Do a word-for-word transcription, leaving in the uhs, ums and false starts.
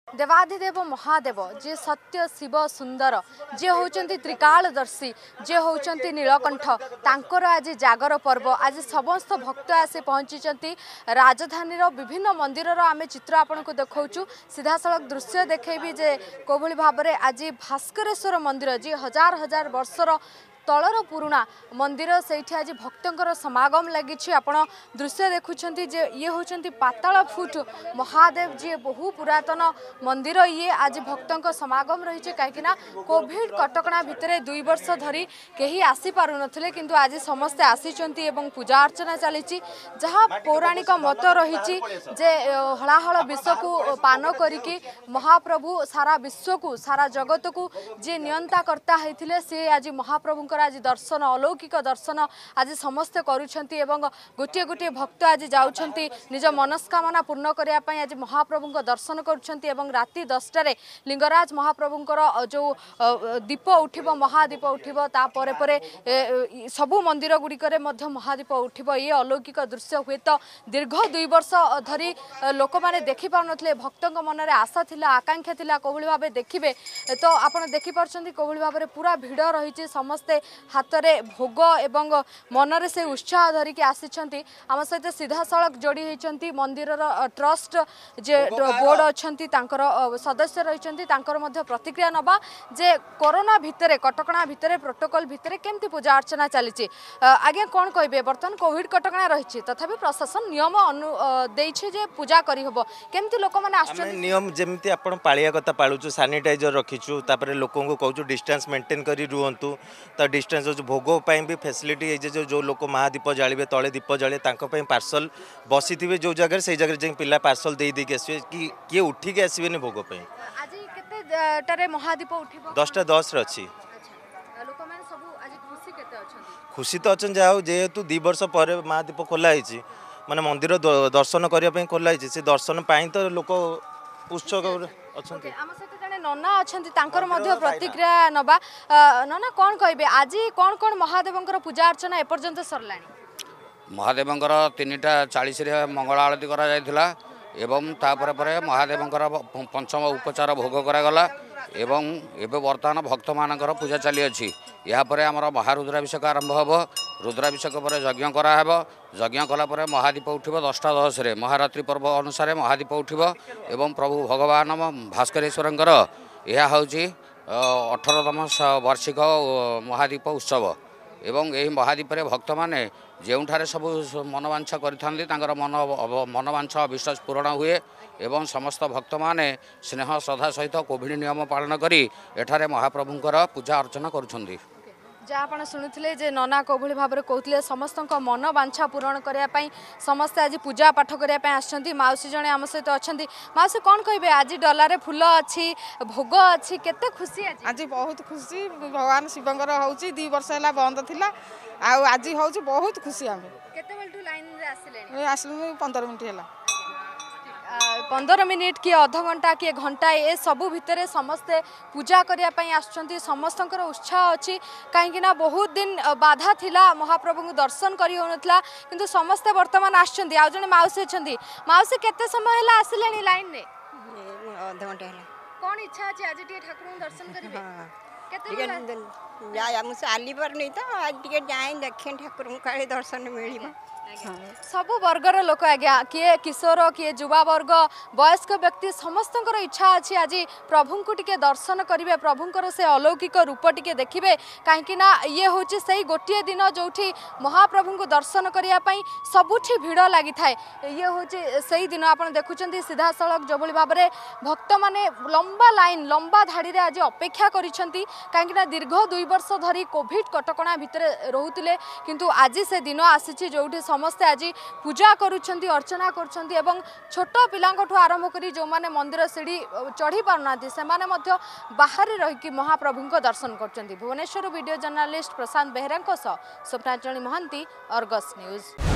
देवाधिदेव महादेव जे सत्य शिव सुंदर जे होचंती त्रिकालदर्शी जे होचंती नीलकंठ तांकर आज जागर पर्व आज समस्त भक्त आसी पहुंची राजधानी विभिन्न मंदिर आम चित्र आपन को देखौछु सीधासलख दृश्य देखेबी जे कोभली भाव में आज भास्करेश्वर मंदिर जी हजार हजार वर्षर तलर पुराणा मंदिर से आज भक्तर समागम लगी आपण दृश्य देखुं जे ये होचंती पाताल फुट महादेव जी बहु पुरातन मंदिर ये आज भक्तों समागम रही कहीं कोविड कटकणा भितर दुई वर्ष धरी कहीं आसी पारु नथिले किंतु आज समस्ते आसी पूजा अर्चना चली जहाँ पौराणिक मत रही जे हलाहल विश्व को पान करिकी महाप्रभु सारा विश्व को सारा जगत को जे नियंता करता होते सी आज महाप्रभु आज दर्शन अलौकिक दर्शन आज समस्ते करुछंती एवं गोटे गोटे भक्त आज जाउछंती निज मनस्कामना पूर्ण करने आज महाप्रभु दर्शन करुछंती एवं राति दसटारे लिंगराज महाप्रभु जो दीप उठिबो महादीप उठिबो ता परे परे सबु मंदिर गुड़िकरे मध्य महादीप उठिबो ये अलौकिक दृश्य हुए तो दीर्घ दुई वर्ष धरी लोक माने देखि पाउनथले भक्तों मन में आशा थिला आकांक्षा थिला कोभली भाबे देखिबे तो आपण देखि पारछंती कोभली भाबे पूरा भिड़ रही समस्ते हाथ में भोग एवं मनरे से उत्साह धरिकी आसी आम सहित सीधा सड़क जोड़ी होती मंदिर ट्रस्ट जे बोर्ड अच्छा सदस्य रही प्रतिक्रिया नवा जे कोरोना भितर कटकणा भितर प्रोटोकॉल भितर केमती पूजा अर्चना चली आज्ञा कौन कहे बर्तमान कोविड कटकणा रही तथापि प्रशासन नियम अनु देइछे जे पूजा करी हबो केमती लोक माने आछन नियम जेमती आपण पाळिया कथा पाळुछु सैनिटाइजर रखिछु तापरे लोकों को कहूछु डिस्टेंस मेंटेन करी रुहंतु त डिस्टेंस भोग भी फैसिलिटी जो जो लोक महादीप जालिबे तले दीप जाले पार्सल बसी थे जो जगह से जगह पिला पार्सल दे देके आसबे कि किए उठिक आसबेनि भोग पे आज केते टारे महादीप उठिबो दसटा दस रे अछि लोक माने सब आज खुशी केते अछंती खुशी तो अछन जाऊ जेहेतु दु वर्ष पर महादीप खोला हिची माने मंदिर दर्शन करिया पे खोला हिची से दर्शन पाई तो लोक उत्सुक अछंती नना अच्छा प्रतिक्रिया नवा नना कौन कहे आज कौन कौन महादेव पूजा अर्चना एपर्यंत सरला महादेव तीन टा चालीस मंगल आरती करा एवं तापर पर महादेव पंचम उपचार भोग करागला एवं एवं बर्तमान भक्त मानकर पूजा चली अच्छी यापर आम महारुद्राभिषेक आरंभ हम रुद्राभिषेक पर यज्ञ कराब यज्ञ कलापर महादीप उठिब दसटा दस रे महारात्रि पर्व अनुसार महादीप उठिब एवं प्रभु भगवान भास्करेश्वर यह हूँ अठरतम वार्षिक महादीप उत्सव एवं यही महादीप भक्त मैंने जोठारे सब मनवांछा कर मन मनवांछा अविश्वास पूरण हुए एवं समस्त भक्त मैंने स्नेह श्रद्धा सहित कोविड नियम पालन करी एठारे महाप्रभुंकर पूजा अर्चना करुछंती जहाँ आप शुणुले जे नना कोभली भाव में कहते समस्त मन वांछा पूरण करने समस्ते आज पूजा पाठ करने आसछंती माउसी जने आम सहित अच्छा माउसी कौन कहे आज डलारे फूल अच्छी भोग अच्छी केते खुशी आज आज बहुत खुशी भगवान शिवंकर होउची दी वर्ष है बंद थिला आज होउची बहुत खुशी आम केते बेलटू लाइन रे आसिले आसलु पंद्रह मिनट है पंद्रह मिनिट किए अध घंटा किए घंटा ए सबू भितर समस्ते पूजा करने आसुँच समस्त उत्साह अच्छी कहीं बहुत दिन बाधा थिला महाप्रभु को दर्शन कर किंतु समस्ते बर्तमान आसुँच आउ जने माउसी अच्छा माउसी केते समय है आसिले लाइन रे अध घंटा कौन इच्छा अच्छे आज ठाकुर दर्शन करेंगे आली पर नहीं तो आज जाए देखें ठाकुर का दर्शन मिल सबु वर्गर लोक आज्ञा किए किशोर किए युवा वर्ग वयस्क व्यक्ति समस्त इच्छा अच्छी आज प्रभु को टिके दर्शन करेंगे प्रभुंर से अलौकिक रूप टिके देखिए कहीं ये हूँ से गोटे दिन जो महाप्रभु को दर्शन करने सबुठी भिड़ लगी थाए ये हूँ से दिन आप देखुं सीधा सड़क जो भाव में भक्त मैंने लंबा लाइन लंबा धाड़ी में आज अपेक्षा कहीं दीर्घ दुई वर्ष धरी कोविड कटकणा भितर रोते किंतु आज से दिन आसी जो समस्ते आज पूजा करुछंती अर्चना करुछंती एवं छोट पिलांकठू आरंभ करी जो माने मंदिर सीढ़ी चढ़ी पारनाती से माने मध्य बाहर रही महाप्रभु को दर्शन करछंती Bhubaneswar video journalist Prashant Behera Swapnanjali Mohanty Argus news.